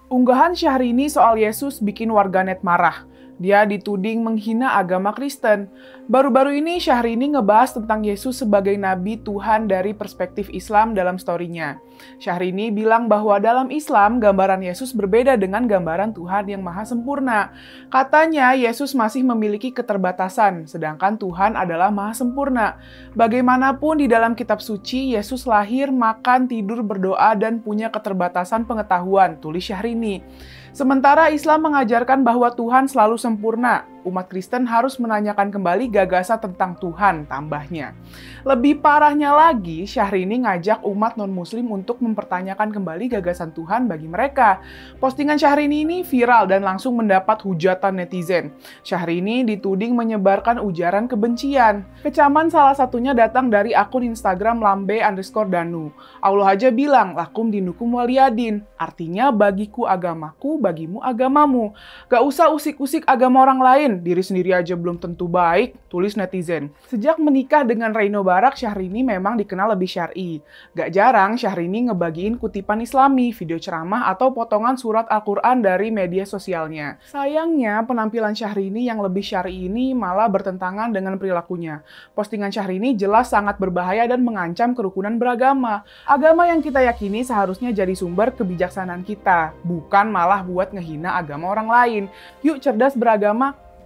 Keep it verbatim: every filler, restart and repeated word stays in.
Unggahan Syahrini soal Yesus bikin warganet marah. Dia dituding menghina agama Kristen. Baru-baru ini Syahrini ngebahas tentang Yesus sebagai nabi Tuhan dari perspektif Islam dalam story-nya. Syahrini bilang bahwa dalam Islam gambaran Yesus berbeda dengan gambaran Tuhan yang maha sempurna. Katanya Yesus masih memiliki keterbatasan, sedangkan Tuhan adalah maha sempurna. Bagaimanapun di dalam kitab suci, Yesus lahir, makan, tidur, berdoa, dan punya keterbatasan pengetahuan, tulis Syahrini. Sementara Islam mengajarkan bahwa Tuhan selalu sempurna, umat Kristen harus menanyakan kembali gagasan tentang Tuhan, tambahnya. Lebih parahnya lagi, Syahrini ngajak umat non-muslim untuk mempertanyakan kembali gagasan Tuhan bagi mereka. Postingan Syahrini ini viral dan langsung mendapat hujatan netizen. Syahrini dituding menyebarkan ujaran kebencian. Kecaman salah satunya datang dari akun Instagram lambe underscore danu. Allah aja bilang, lakum dinukum waliyadin. Artinya bagiku agamaku, bagimu agamamu. Gak usah usik-usik agama orang lain, diri sendiri aja belum tentu baik, tulis netizen. Sejak menikah dengan Reino Barak, Syahrini memang dikenal lebih syar'i. Gak jarang Syahrini ngebagiin kutipan islami, video ceramah, atau potongan surat Al-Quran dari media sosialnya. Sayangnya, penampilan Syahrini yang lebih syar'i ini malah bertentangan dengan perilakunya. Postingan Syahrini jelas sangat berbahaya dan mengancam kerukunan beragama. Agama yang kita yakini seharusnya jadi sumber kebijaksanaan kita, bukan malah buat ngehina agama orang lain. Yuk cerdas beragama.